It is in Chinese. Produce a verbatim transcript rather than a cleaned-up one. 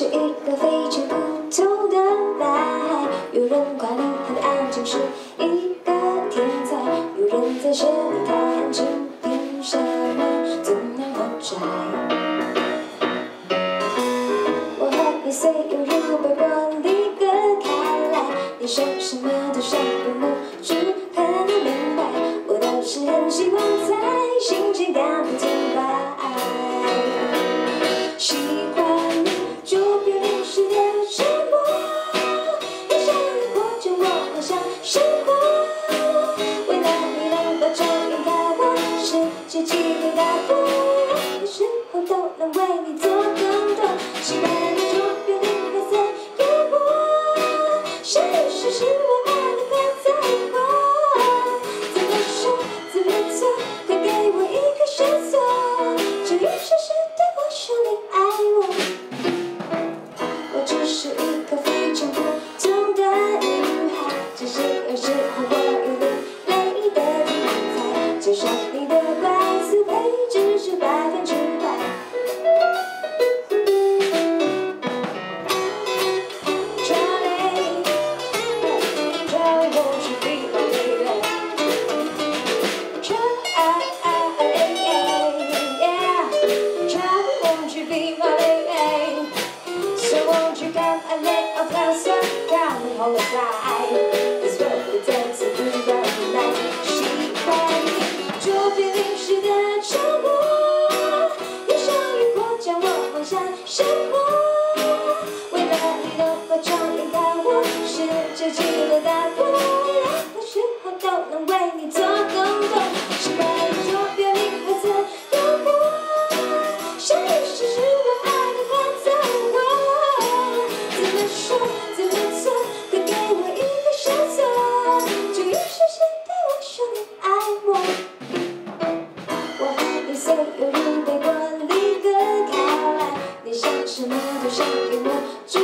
是一个非常普通的男孩，有人夸你很安静，是一个天才，有人在嫌你太安静，凭什么总那么拽？我和你虽有如被玻璃隔开来，你说什么都像被蒙住，很明白，我都是很喜欢在心情感不停摆。喜欢你就别淋湿的沉默，你像雨或者我好像生活，为了你能把终于开我，世界几个大不任何时候都能为你做更多。喜欢你就别淋黑色幽默，谁是是我爱的很在乎，怎么说怎么做，快给我一个线索，这一生是对我说你爱我。我只是一个非常普通的女孩，只是有时候我有点累的天才，就像你的怪词配置是百分之百。Try, try, won't you be my lady? Try, yeah, try, won't you be my lady? So won't you come and let our plans work? Come and hold us tight, 'cause we'll be dancing through the night. 喜欢你就别淋湿的沉默，有像雨或将我往下生活，为了你能把窗帘开我，世界几个大不任何时候都能为你做更多。喜欢你就别淋黑色幽默，谁是是我爱的很在乎，怎么说怎么做，快给我一个线索，就一时时对我说你爱我。我和你虽有如被玻璃隔开来，你想什么都像给我住。